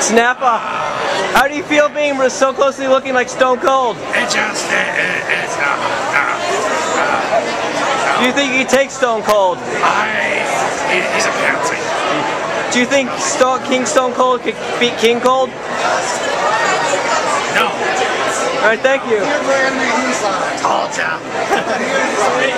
NAPPA, how do you feel being so closely looking like Stone Cold? It just Do you think you can take Stone Cold? he's a pansy. Do you think King Stone Cold could beat King Cold? No. Alright, thank you. Told ya.